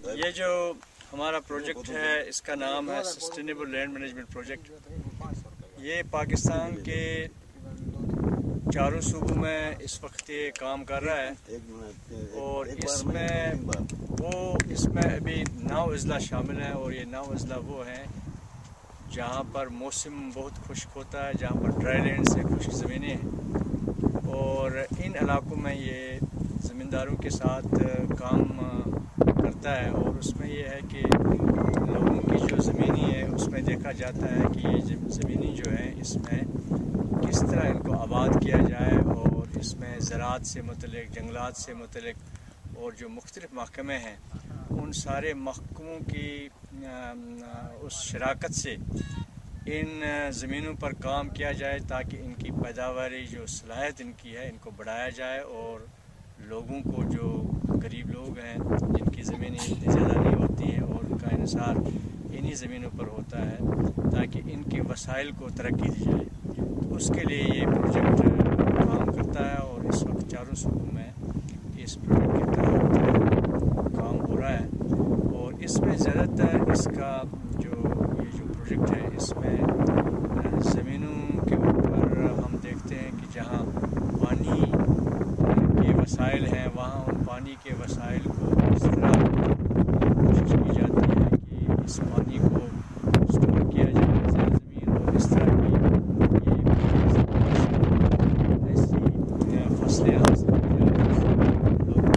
یہ جو ہمارا پروجیکٹ ہے اس کا نام ہے سسٹینیبل لینڈ مینجمنٹ پروجیکٹ. یہ پاکستان کے چاروں صوبوں میں اس وقت یہ کام کر رہا ہے اور اس میں ابھی 9 اضلاع شامل ہیں اور یہ 9 اضلاع وہ ہیں جہاں پر موسم بہت خشک ہوتا ہے, جہاں پر ڈرائی لینڈ سے خشک زمینیں ہیں اور ان علاقوں میں یہ زمینداروں کے ساتھ کام کرتا ہے. اور اس میں یہ ہے کہ لوگوں کی جو زمینی ہے اس میں دیکھا جاتا ہے کہ یہ زمینی جو ہے اس میں کس طرح ان کو آباد کیا جائے اور اس میں زراعت سے متعلق, جنگلات سے متعلق اور جو مختلف محکمے ہیں ان سارے محکموں کی اس شراکت سے ان زمینوں پر کام کیا جائے تاکہ ان کی پیداواری جو صلاحیت ان کی ہے ان کو بڑھایا جائے اور لوگوں کو جو غریب لوگ ہیں جن کی زمینیں اتنی زیادہ نہیں ہوتی ہیں اور ان کا انحصار انہی زمینوں پر ہوتا ہے تاکہ ان کے وسائل کو ترقی دی جائے. اس کے لیے یہ پروجیکٹ کام کرتا ہے اور اس وقت چاروں صوبوں میں اس پروجیکٹ کے تحت کام ہو رہا ہے. اور اس میں زیادہ تر اس کا جو پروجیکٹ ہے اس میں زمینوں کے اوپر ہم دیکھتے ہیں کہ جہاں پانی کے وسائل ہیں وہاں ان پانی کے وسائل کو اس طرح کوشش کی جاتی ہے کہ اس پانی کو اسٹور کیا جائے زیر زمین اور اس طرح کی ایسی فصلیں حاصل کی جائیں جس سے لوگوں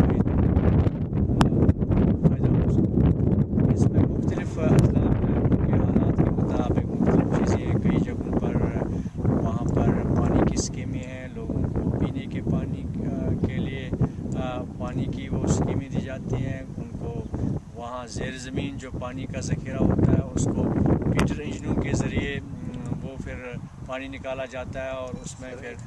کو فائدہ ہو سکے. اس میں مختلف اضلاع کے حالات کے مطابق مختلف چیزیں کئی جگہوں پر وہاں پر پانی کی اسکیمیں ہیں, لوگوں کو پینے کے پانی کے لیے پانی کی وہ اسکیمیں دی جاتی ہیں. ان کو وہاں زیر زمین جو پانی کا ذخیرہ ہوتا ہے اس کو فیڈر انجنوں کے ذریعے وہ پھر پانی نکالا جاتا ہے اور اس میں پھر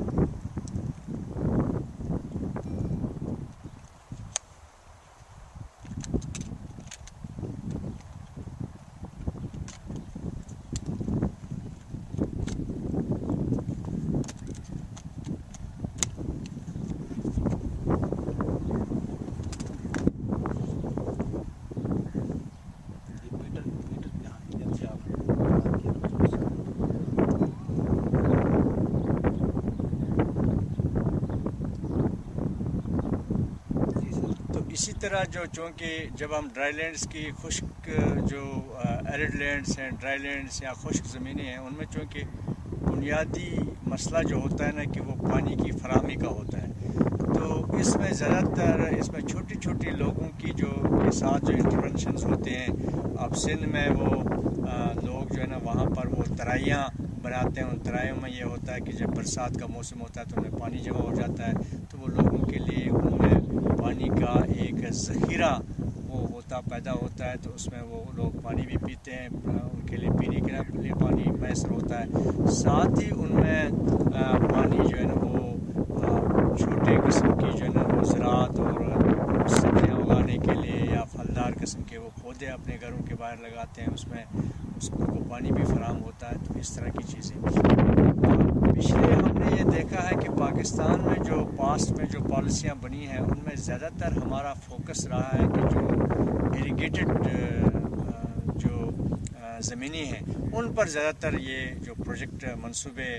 اسی طرح چونکہ جب ہم ڈرائی لینڈز کی خشک جو ایرڈ لینڈز ہیں, ڈرائی لینڈز یا خشک زمینیں ہیں, ان میں چونکہ بنیادی مسئلہ جو ہوتا ہے نا کہ وہ پانی کی فراہمی کا ہوتا ہے, تو اس میں زیادہ تر اس میں چھوٹی چھوٹی لوگوں کی جو کے ساتھ جو انٹرونشنز ہوتے ہیں. اب سندھ میں وہ لوگ جو ہے نا وہاں پر وہ ترائیاں بناتے ہیں. ان ترائیوں میں یہ ہوتا ہے کہ جب برسات کا موسم ہوتا ہے تو ان میں پانی جمع ہو جاتا ہے, تو وہ لوگوں کے لیے ان میں پانی کا ایک ذخیرہ وہ پیدا ہوتا ہے, تو اس میں وہ لوگ پانی بھی پیتے ہیں, ان کے لیے پینے کے لیے پانی میسر ہوتا ہے. ساتھ ہی ان میں پانی جو ہے نا وہ چھوٹے قسم کی جو ہے نا وہ زراعت اور سبزیاں اگانے کے لیے یا پھلدار قسم کے وہ پودے اپنے گھروں کے باہر لگاتے ہیں, اس میں کو پانی بھی فراہم ہوتا ہے. تو اس طرح کی چیزیں پچھلے ہم نے یہ دیکھا ہے کہ پاکستان میں جو پاسٹ میں جو پالیسیاں بنی ہیں ان میں زیادہ تر ہمارا فوکس رہا ہے کہ جو اریگیٹڈ جو زمینی ہیں ان پر زیادہ تر یہ جو پروجیکٹ منصوبے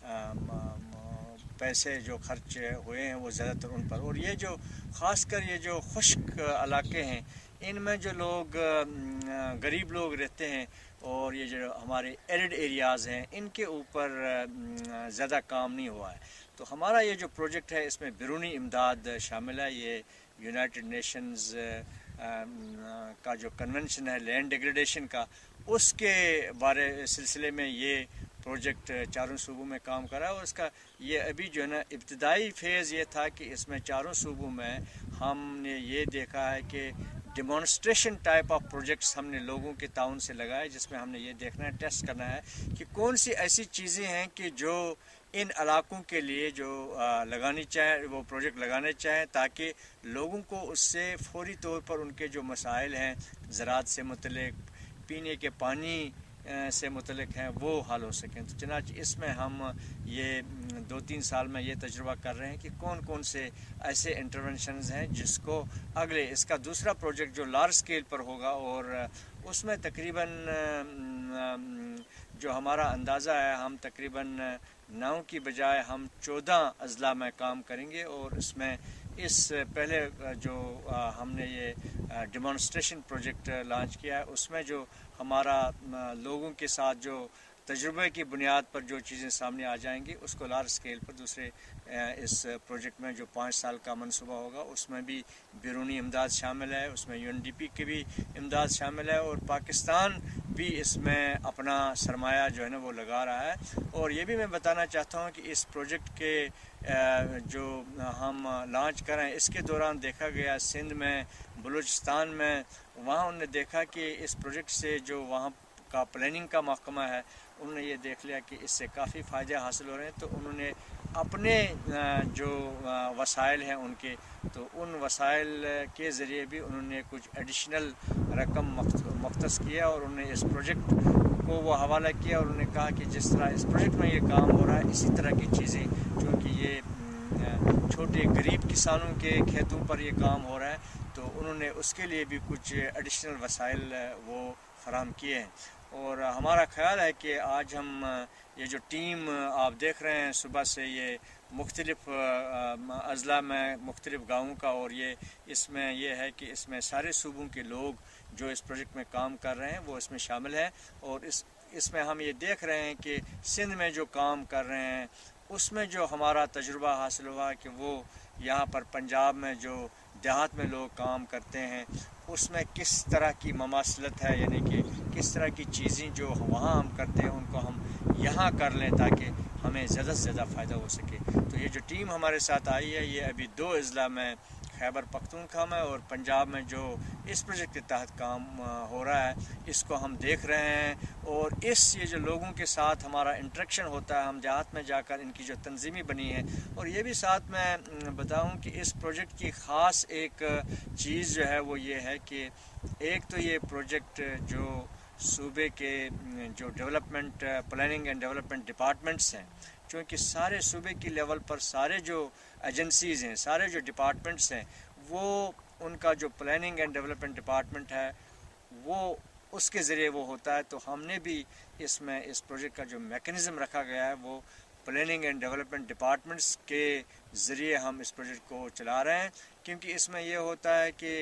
پیسے جو خرچ ہوئے ہیں وہ زیادہ تر ان پر. اور یہ جو خاص کر یہ جو خشک علاقے ہیں ان میں جو لوگ غریب لوگ رہتے ہیں اور یہ جو ہمارے ایرڈ ایریاز ہیں ان کے اوپر زیادہ کام نہیں ہوا ہے. تو ہمارا یہ جو پروجیکٹ ہے اس میں بیرونی امداد شامل ہے. یہ یونائٹڈ نیشنز کا جو کنونشن ہے لینڈ ڈیگریڈیشن کا, اس کے سلسلے میں یہ پروجیکٹ چاروں صوبوں میں کام کرا ہے. اور اس کا یہ ابھی جو ہے نا ابتدائی فیز یہ تھا کہ اس میں چاروں صوبوں میں ہم نے یہ دیکھا ہے کہ ڈیمانسٹریشن ٹائپ آف پروجیکٹس ہم نے لوگوں کے تعاون سے لگائے, جس میں ہم نے یہ دیکھنا ہے, ٹیسٹ کرنا ہے کہ کون سی ایسی چیزیں ہیں کہ جو ان علاقوں کے لیے جو لگانی چاہیں, وہ پروجیکٹ لگانے چاہیں تاکہ لوگوں کو اس سے فوری طور پر ان کے جو مسائل ہیں زراعت سے متعلق, پینے کے پانی سے متعلق ہیں وہ حل ہو سکیں. تو چنانچہ اس میں ہم یہ 2-3 سال میں یہ تجربہ کر رہے ہیں کہ کون کون سے ایسے انٹرونشنز ہیں جس کو اگلے اس کا دوسرا پروجیکٹ جو لارج اسکیل پر ہوگا، اور اس میں تقریباً جو ہمارا اندازہ ہے ہم تقریباً 9 کی بجائے ہم 14 اضلاع میں کام کریں گے. اور اس میں اس پہلے جو ہم نے یہ ڈیمانسٹریشن پروجیکٹ لانچ کیا ہے، اس میں جو ہمارا لوگوں کے ساتھ جو تجربے کی بنیاد پر جو چیزیں سامنے آ جائیں گی، اس کو لارج اسکیل پر دوسرے اس پروجیکٹ میں جو 5 سال کا منصوبہ ہوگا اس میں بھی بیرونی امداد شامل ہے، اس میں UNDP کی بھی امداد شامل ہے، اور پاکستان بھی اس میں اپنا سرمایہ جو ہے نا وہ لگا رہا ہے. اور یہ بھی میں بتانا چاہتا ہوں کہ اس پروجیکٹ کے جو ہم لانچ کریں اس کے دوران دیکھا گیا سندھ میں، بلوچستان میں، وہاں انہوں نے دیکھا کہ اس پروجیکٹ سے جو وہاں کا پلاننگ کا محکمہ ہے انہوں نے یہ دیکھ لیا کہ اس سے کافی فائدے حاصل ہو رہے ہیں. تو انہوں نے اپنے جو وسائل ہیں ان کے، تو ان وسائل کے ذریعے بھی انہوں نے کچھ ایڈیشنل رقم مختص کیا، اور انہوں نے اس پروجیکٹ کو وہ حوالہ کیا، اور انہوں نے کہا کہ جس طرح اس پروجیکٹ میں یہ کام ہو رہا ہے اسی طرح کی چیزیں، چونکہ یہ چھوٹے غریب کسانوں کے کھیتوں پر یہ کام ہو رہا ہے، تو انہوں نے اس کے لیے بھی کچھ ایڈیشنل وسائل وہ فراہم کیے ہیں. اور ہمارا خیال ہے کہ آج ہم یہ جو ٹیم آپ دیکھ رہے ہیں صبح سے یہ مختلف اضلاع میں مختلف گاؤں کا، اور یہ اس میں یہ ہے کہ اس میں سارے صوبوں کے لوگ جو اس پروجیکٹ میں کام کر رہے ہیں وہ اس میں شامل ہیں. اور اس میں ہم یہ دیکھ رہے ہیں کہ سندھ میں جو کام کر رہے ہیں اس میں جو ہمارا تجربہ حاصل ہوا کہ وہ یہاں پر پنجاب میں جو دیہات میں لوگ کام کرتے ہیں اس میں کس طرح کی مماثلت ہے، یعنی کہ کس طرح کی چیزیں جو وہاں ہم کرتے ہیں ان کو ہم یہاں کر لیں تاکہ ہمیں زیادہ سے زیادہ فائدہ ہو سکے. تو یہ جو ٹیم ہمارے ساتھ آئی ہے یہ ابھی 2 اضلاع میں خیبر پختونخوا میں اور پنجاب میں جو اس پروجیکٹ کے تحت کام ہو رہا ہے اس کو ہم دیکھ رہے ہیں. اور یہ جو لوگوں کے ساتھ ہمارا انٹریکشن ہوتا ہے، ہم دیہات میں جا کر ان کی جو تنظیمیں بنی ہیں، اور یہ بھی ساتھ میں بتاؤں کہ اس پروجیکٹ کی خاص ایک چیز جو ہے وہ یہ ہے کہ ایک تو یہ پروجیکٹ جو صوبے کے جو development planning and development departments ہیں، چونکہ سارے صوبے کی لیول پر سارے جو ایجنسیز ہیں، سارے جو ڈپارٹمنٹس ہیں، وہ ان کا جو پلاننگ اینڈ ڈیولپمنٹ ڈپارٹمنٹ ہے وہ اس کے ذریعے وہ ہوتا ہے. تو ہم نے بھی اس میں اس پروجیکٹ کا جو میکنزم رکھا گیا ہے وہ پلاننگ اینڈ ڈیولپمنٹ ڈپارٹمنٹس کے ذریعے ہم اس پروجیکٹ کو چلا رہے ہیں، کیونکہ اس میں یہ ہوتا ہے کہ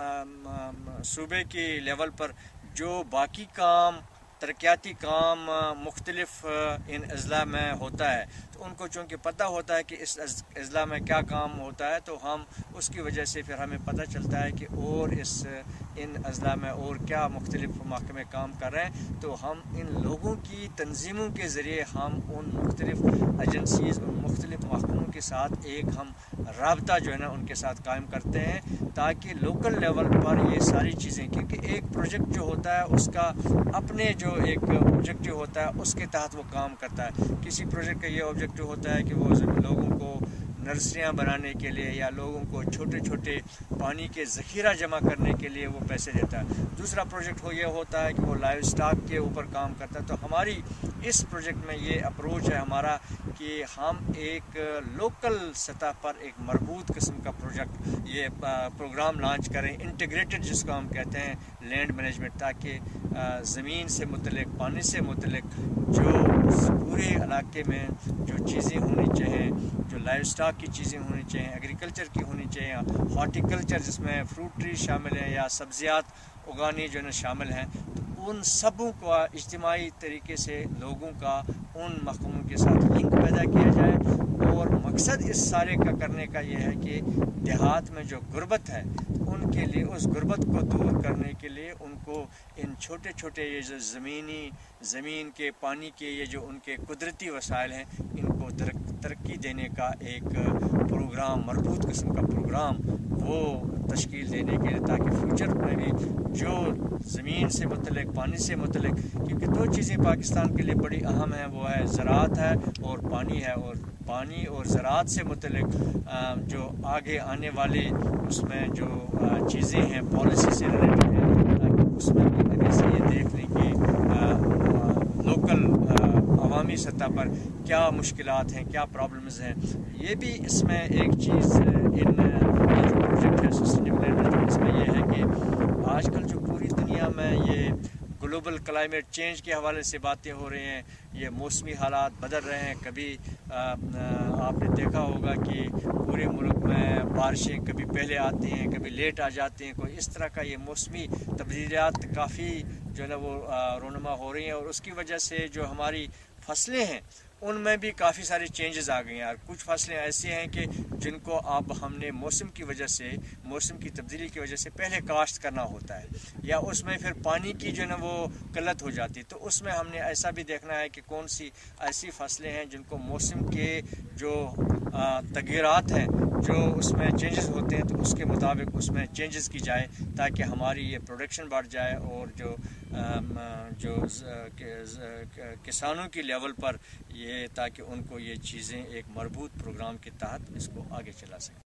صوبے کی لیول پر جو باقی کام ترقیاتی کام مختلف ان اضلاع میں ہوتا ہے تو ان کو چونکہ پتہ ہوتا ہے کہ اس اضلاع میں کیا کام ہوتا ہے، تو ہم اس کی وجہ سے پھر ہمیں پتہ چلتا ہے کہ اور ان اضلاع میں اور کیا مختلف محکمے کام کر رہے ہیں. تو ہم ان لوگوں کی تنظیموں کے ذریعے ہم ان مختلف ایجنسیز ان مختلف محکموں کے ساتھ ایک ہم رابطہ جو ہے نا ان کے ساتھ قائم کرتے ہیں تاکہ لوکل لیول پر یہ ساری چیزیں، کیونکہ ایک پروجیکٹ جو ہوتا ہے اس کا اپنے جو ایک آبجیکٹو ہوتا ہے اس کے تحت وہ کام کرتا ہے. کسی پروجیکٹ کا یہ آبجیکٹو ہوتا ہے کہ وہ لوگوں کو نرسریاں بنانے کے لیے یا لوگوں کو چھوٹے چھوٹے پانی کے ذخیرہ جمع کرنے کے لیے وہ پیسے دیتا ہے. دوسرا پروجیکٹ یہ ہوتا ہے کہ وہ لائیو اسٹاک کے اوپر کام کرتا ہے. تو ہماری اس پروجیکٹ میں یہ اپروچ ہے ہمارا کہ ہم ایک لوکل سطح پر ایک مربوط قسم کا پروگرام لانچ کریں، انٹیگریٹڈ جس کو ہم کہتے ہیں لینڈ مینجمنٹ، تاکہ زمین سے متعلق پانی سے متعلق جو پورے علاقے میں جو چیزیں ہونی چاہیے، جو لائیو اسٹاک کی چیزیں ہونی چاہیے، ایگریکلچر کی ہونی چاہیے، ہارٹیکلچر جس میں فروٹ ٹری شامل ہیں یا سبزیات اگانی جو ہے شامل ہیں، تو ان سبوں کو اجتماعی طریقے سے لوگوں کا ان محکموں کے ساتھ لنک پیدا کیا جائے. اور مقصد اس سارے کا کرنے کا یہ ہے کہ دیہات میں جو غربت ہے ان کے لیے اس غربت کو دور کرنے کے لیے ان کو ان چھوٹے چھوٹے یہ جو زمین کے پانی کے یہ جو ان کے قدرتی وسائل ہیں ان کو ترقی دینے کا ایک پروگرام، مربوط قسم کا پروگرام وہ تشکیل دینے کے لیے، تاکہ فیوچر میں بھی جو زمین سے متعلق پانی سے متعلق، کیونکہ 2 چیزیں پاکستان کے لیے بڑی اہم ہیں، وہ ہے زراعت ہے اور پانی ہے. اور پانی اور زراعت سے متعلق جو آگے آنے والے اس میں جو چیزیں ہیں پالیسی سے ریلیٹڈ ہیں، اس میں بھی ابھی سے یہ دیکھ لیں کہ سطح پر کیا مشکلات ہیں، کیا پرابلمز ہیں. یہ بھی اس میں ایک چیز ان جو پروجیکٹ ہے سسٹینیبل لینڈ مینجمنٹ، اس میں یہ ہے کہ آج کل جو پوری دنیا میں یہ گلوبل کلائمیٹ چینج کے حوالے سے باتیں ہو رہی ہیں، یہ موسمی حالات بدل رہے ہیں. کبھی آپ نے دیکھا ہوگا کہ پورے ملک میں بارشیں کبھی پہلے آتی ہیں، کبھی لیٹ آ جاتی ہیں. کوئی اس طرح کا یہ موسمی تبدیلیات کافی جو ہے نا وہ رونما ہو رہی ہیں، اور اس کی وجہ سے جو ہماری فصلیں ہیں ان میں بھی کافی ساری چینجز آ گئی ہیں. اور کچھ فصلیں ایسی ہیں کہ جن کو اب ہم نے موسم کی وجہ سے، موسم کی تبدیلی کی وجہ سے پہلے کاشت کرنا ہوتا ہے، یا اس میں پھر پانی کی جو ہے نا وہ قلت ہو جاتی ہے. تو اس میں ہم نے ایسا بھی دیکھنا ہے کہ کون سی ایسی فصلیں ہیں جن کو موسم کے جو تغیرات ہیں، جو اس میں چینجز ہوتے ہیں، تو اس کے مطابق اس میں چینجز کی جائے تاکہ ہماری یہ پروڈکشن بڑھ جائے، اور جو کسانوں کی لیول پر یہ، تاکہ ان کو یہ چیزیں ایک مربوط پروگرام کے تحت اس کو آگے چلا سکیں.